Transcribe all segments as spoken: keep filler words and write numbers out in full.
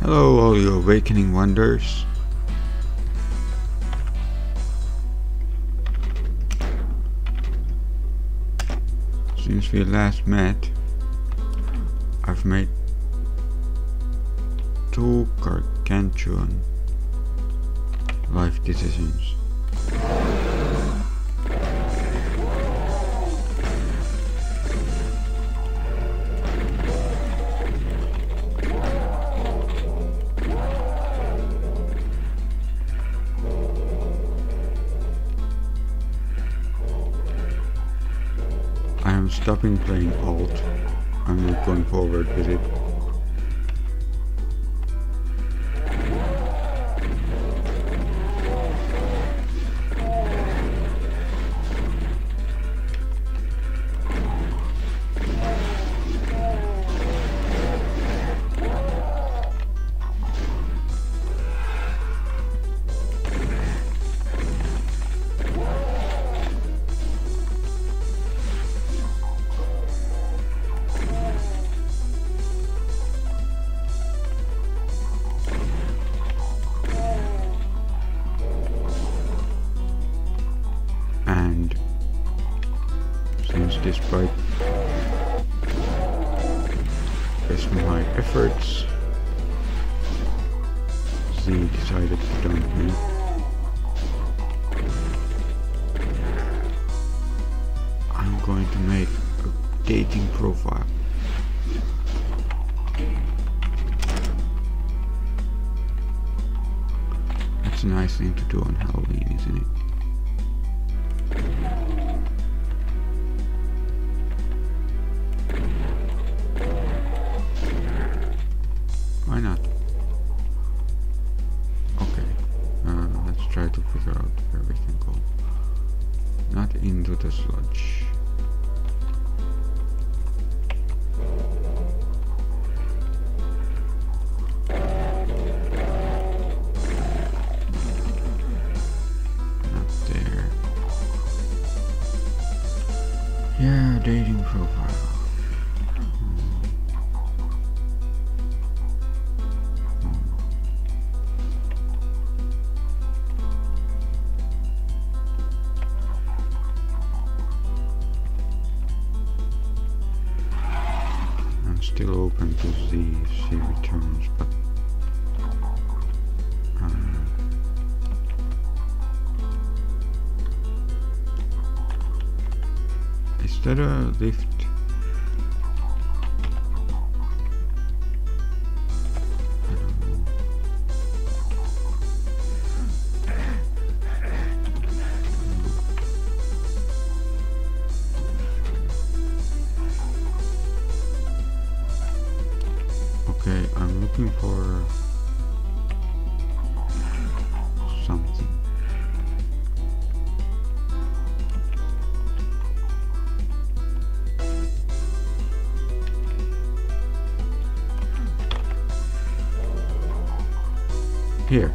Hello all you awakening wonders. Since we last met, I've made two gargantuan life decisions. I am stopping playing alt. I'm not going forward with it. And since despite best my efforts, Z decided to dump me. I'm going to make a dating profile. That's a nice thing to do on Halloween, isn't it? Why not? Okay, uh, let's try to figure out where we can go. Not into the sludge. Not there. Yeah, dating profile. Still open to see if she returns, but uh, is there a lift? I don't know. Okay, I'm looking for something. Here.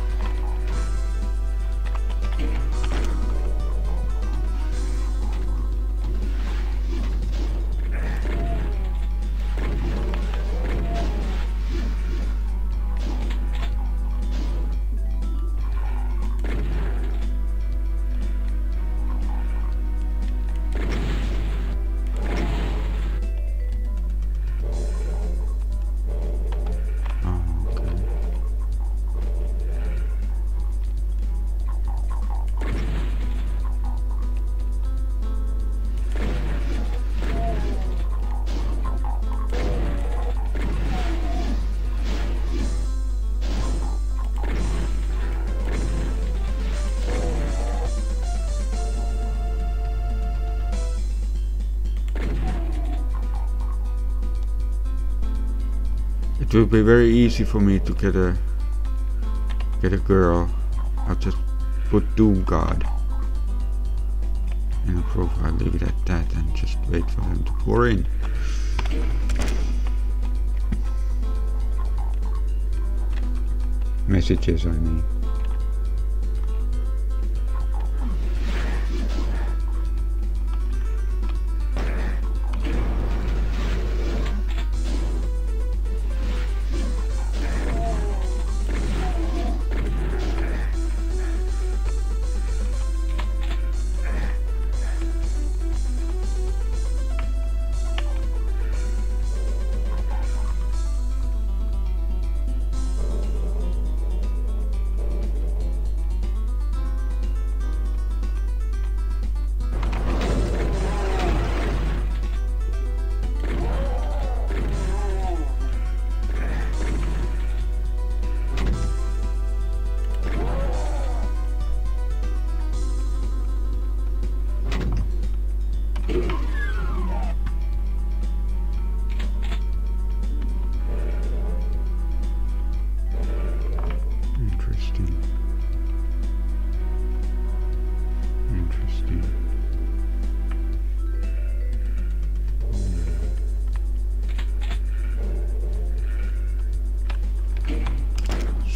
It will be very easy for me to get a get a girl. I'll just put Doom God in a profile, leave it at that, and just wait for them to pour in. Messages, I mean.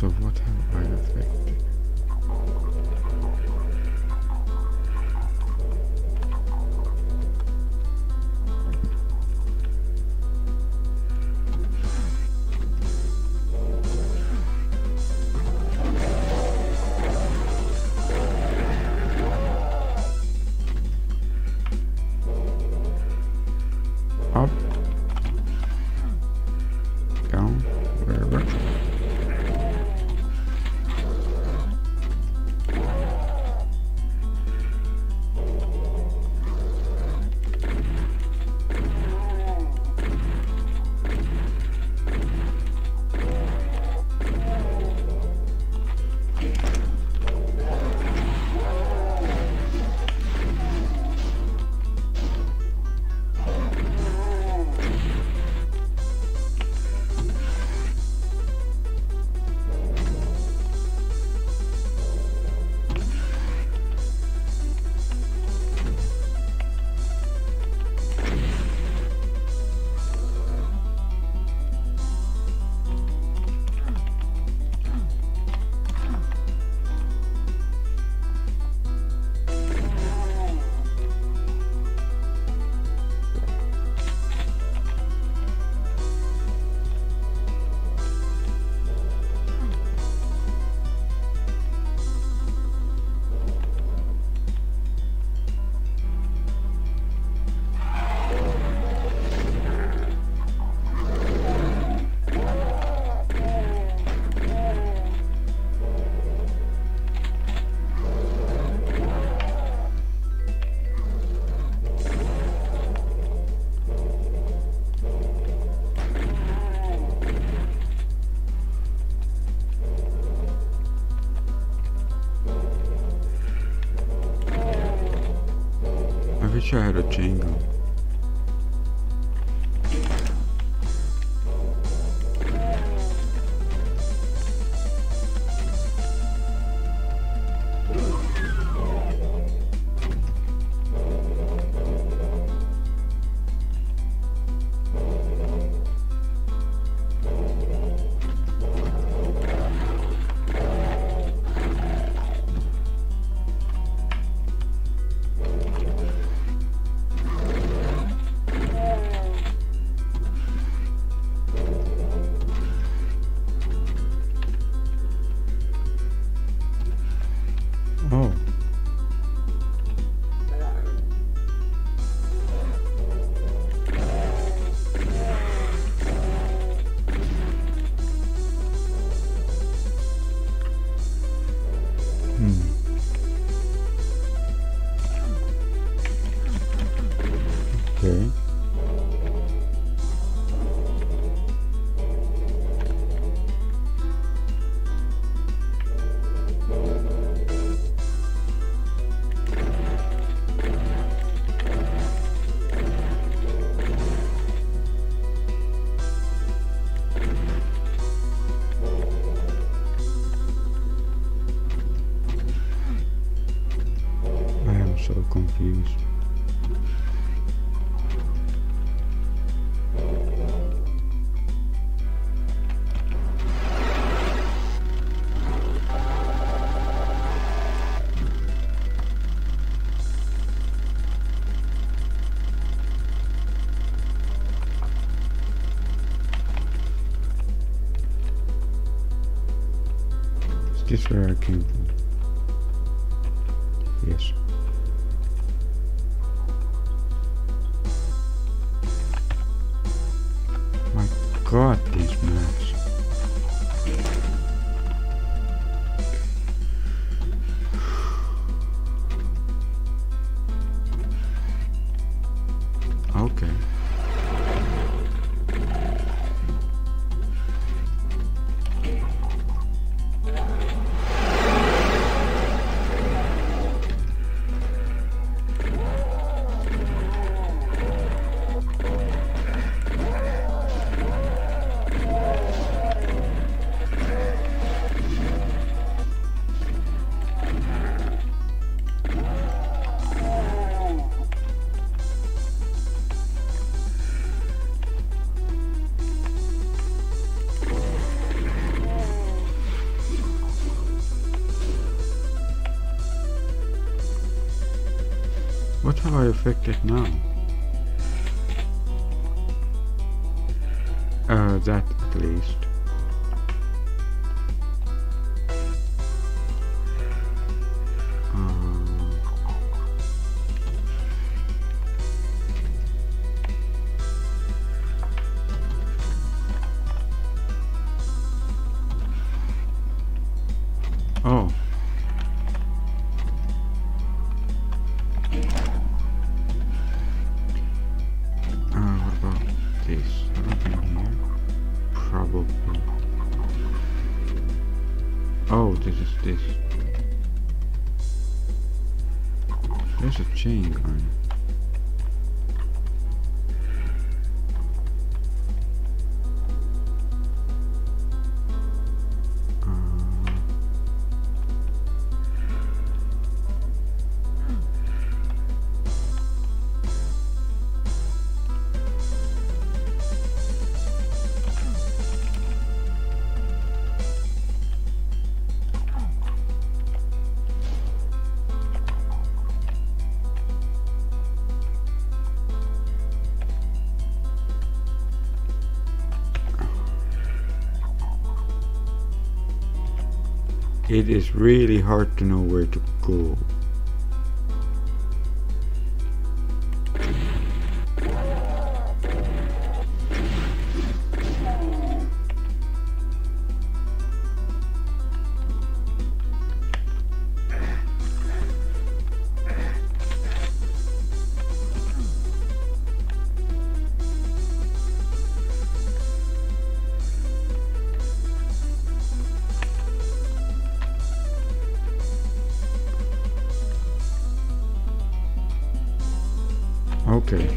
So what have I affected? Up, down, wherever. I wish I had a chain gun. Oh. Hmm. Okay. I am so confused. Is this where I came from? Yes. My God, these maps. Okay. how I affect it now. Uh, that at least. Oh. Uh, what about this? Anything here? Probably. Oh, this is this. There's a chain gun. It is really hard to know where to go. Okay.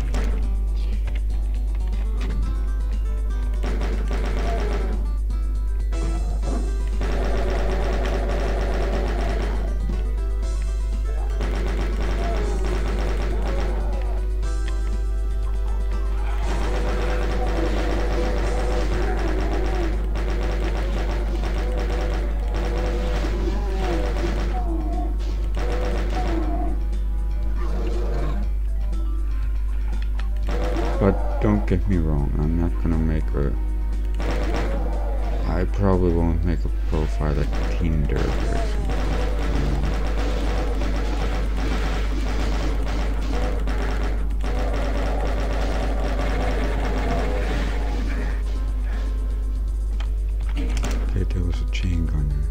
But don't get me wrong, I'm not gonna make a... I probably won't make a profile like Tinder, for example. Okay, there was a chain gun there.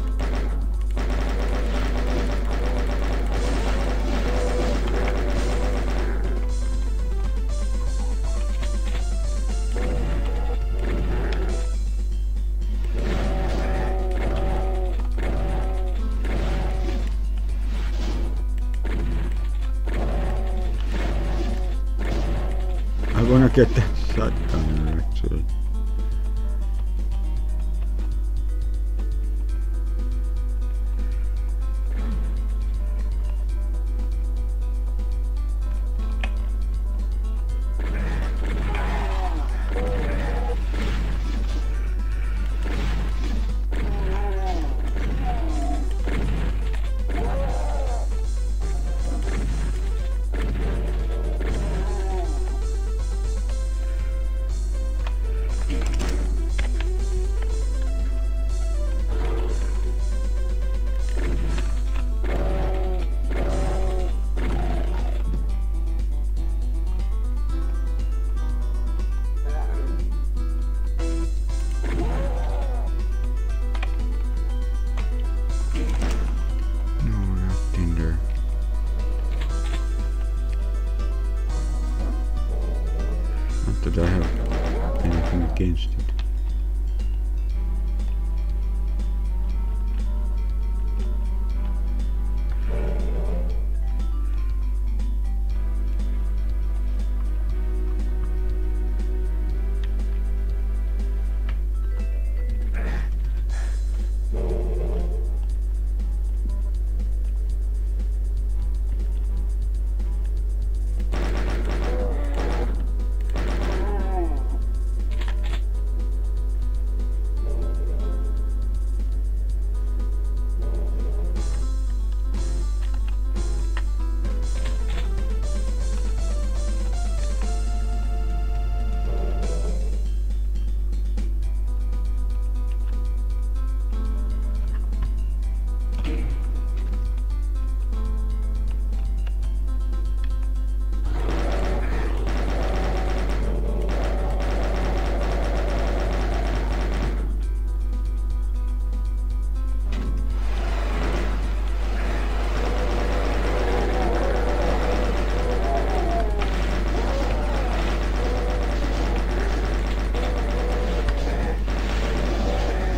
I wanna get that shotgun actually. Not that I have anything against it.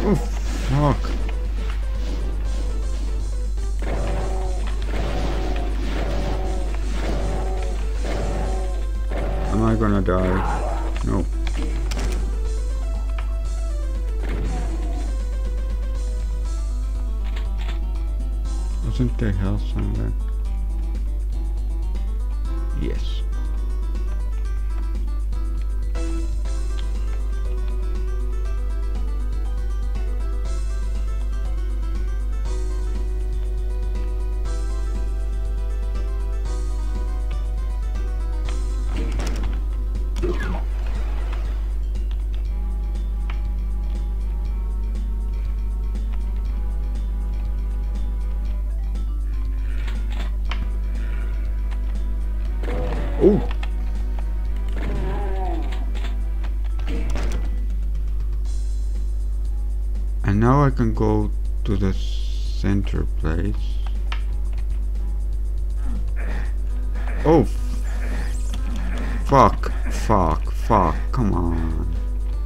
Oh, fuck. Am I gonna die? No. Wasn't there health somewhere? Yes. Oh! And now I can go to the center place. Oh! Fuck, fuck, fuck, come on.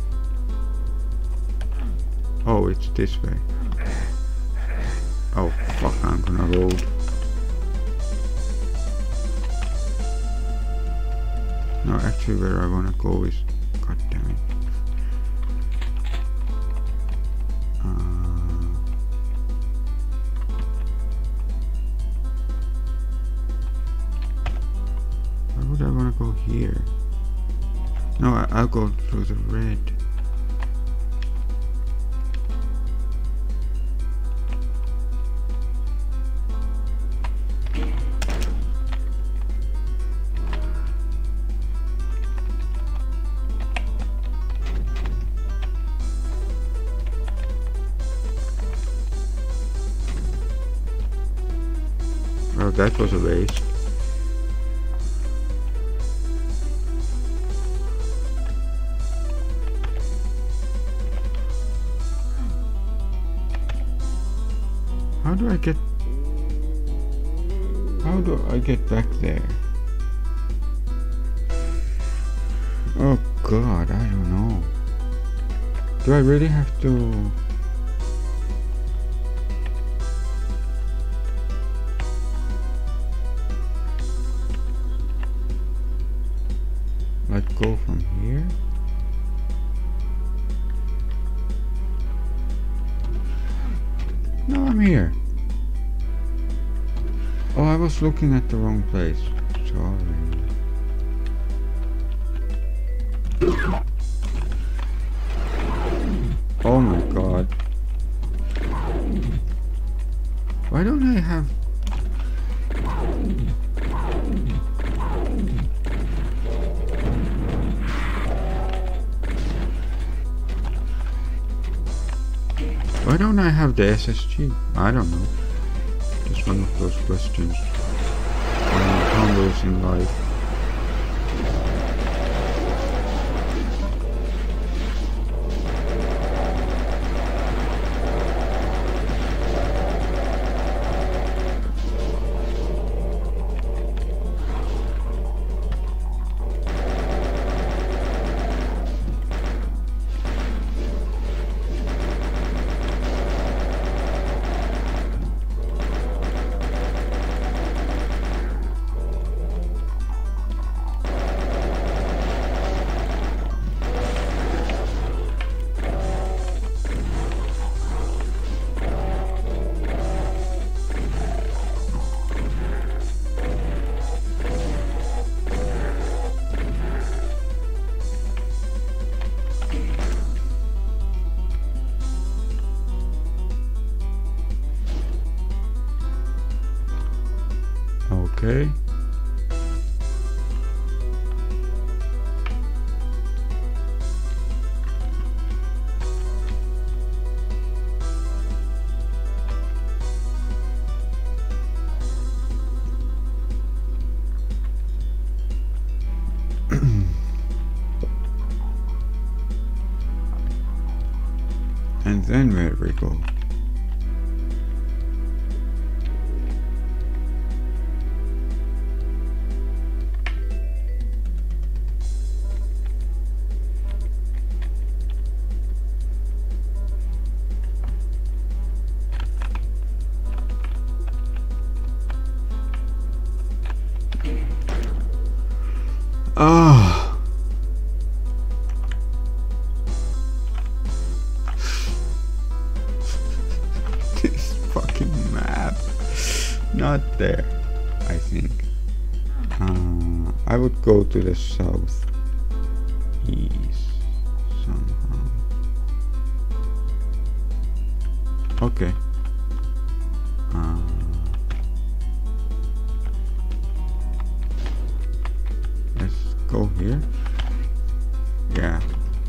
Oh, it's this way. Oh, fuck, I'm gonna load. No, actually where I wanna go is... God damn it. Uh, why would I wanna go here? No, I, I'll go through the red. Well, that was a waste. How do I get... How do I get back there? Oh god, I don't know. Do I really have to... Like go from here? No, I'm here. Oh, I was looking at the wrong place. Sorry. Oh my god. Why don't I have... Why don't I have the S S G? I don't know. Just one of those questions one ponders in life. Okay. And then where we go? not there, I think. Uh, I would go to the south east somehow. Okay. Uh, let's go here. Yeah.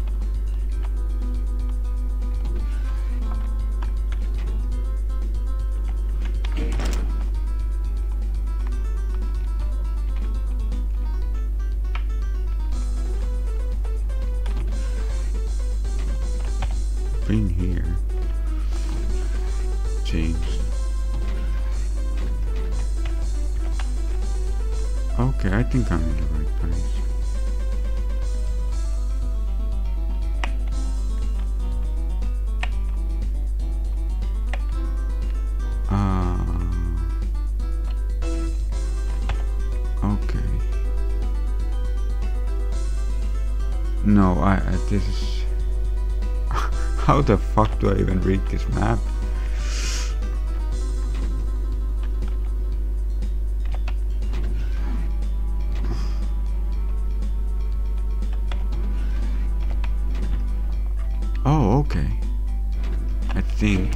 Been here. Changed. Okay, I think I'm in the right place. Uh, okay. No, I, I this is... How the fuck do I even read this map? Oh, okay. I think.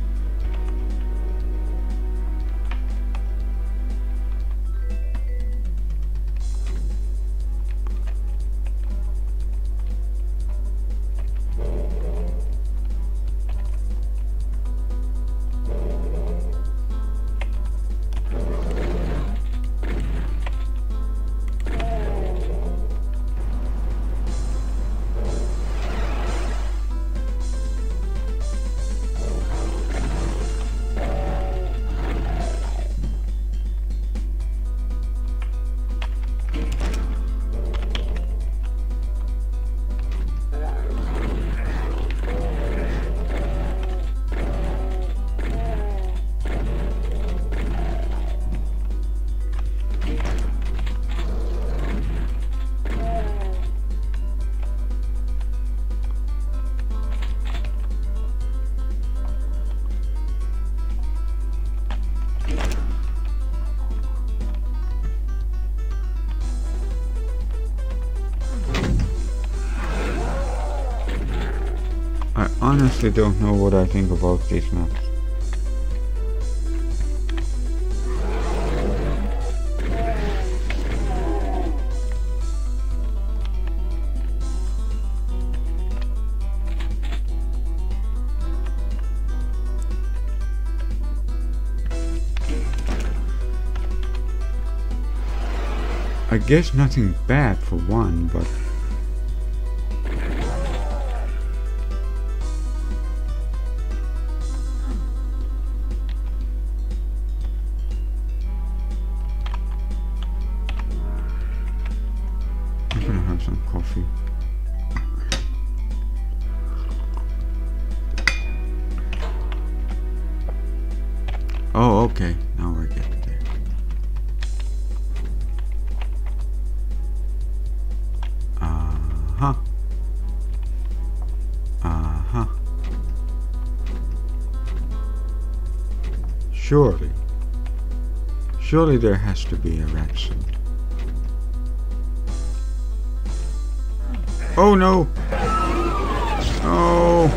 I honestly don't know what I think about these maps. I guess nothing bad for one, but I'm gonna have some coffee. Oh, okay, now I get it there. Uh-huh. Uh-huh. Surely. Surely there has to be a rat suit. Oh no! Oh!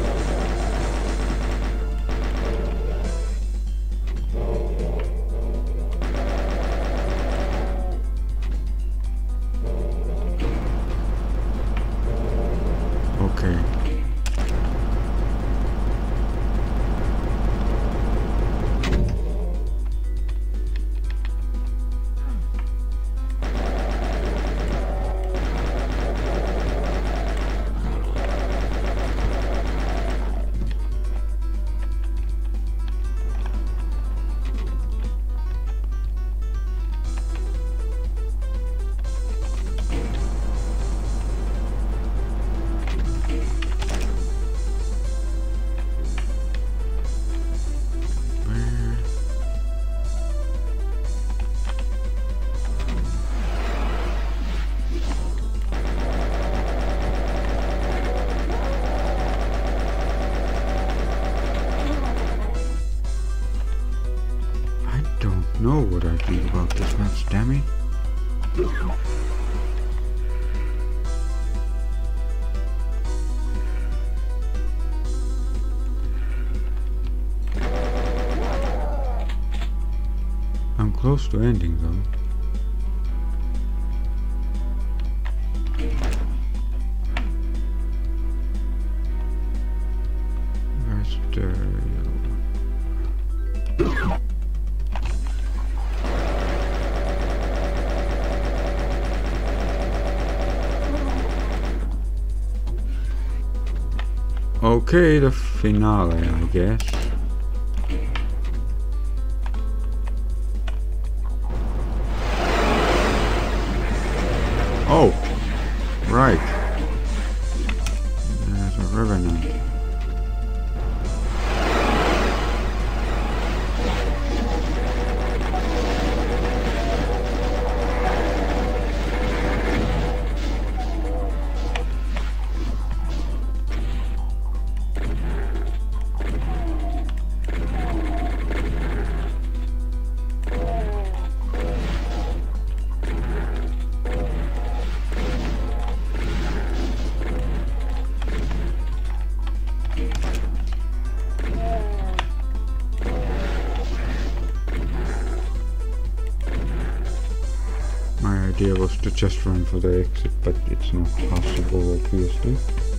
Okay. what I think about this match, damn it. I'm close to ending though. Where's the yellow one? Okay, the finale, I guess. Oh, right. There's a revenant. My idea was to just run for the exit, but it's not possible, obviously.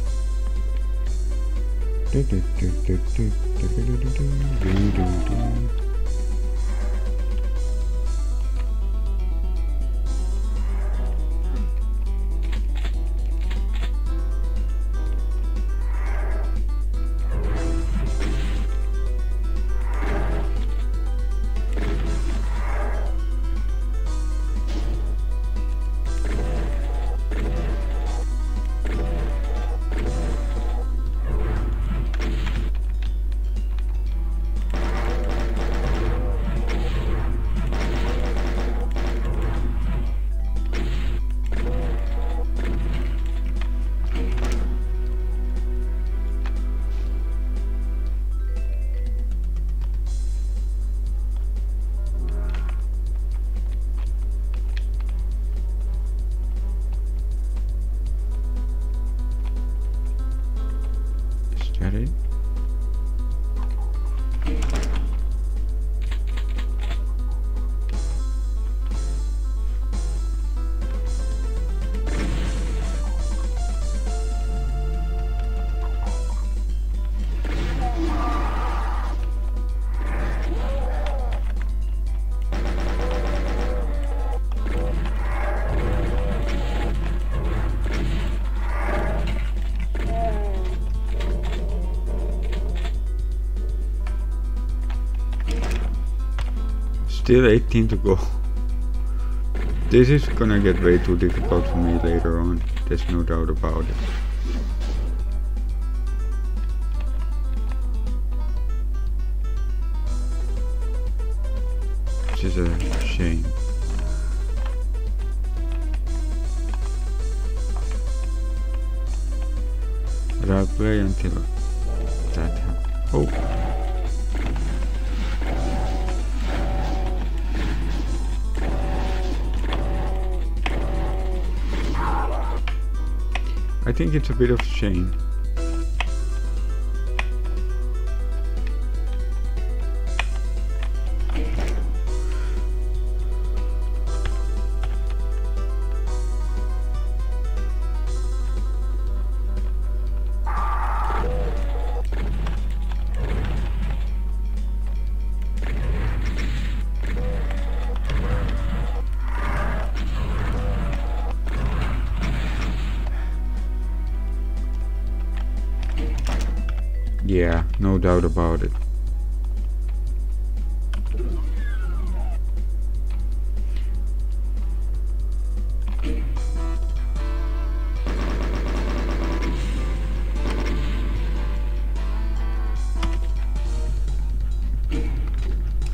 That it? Still eighteen to go. This is gonna get way too difficult for me later on. There's no doubt about it. Which is a shame. But I'll play until that happens. Oh! I think it's a bit of a shame. Yeah, no doubt about it.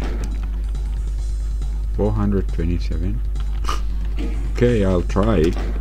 four hundred twenty-seven. Okay, I'll try it.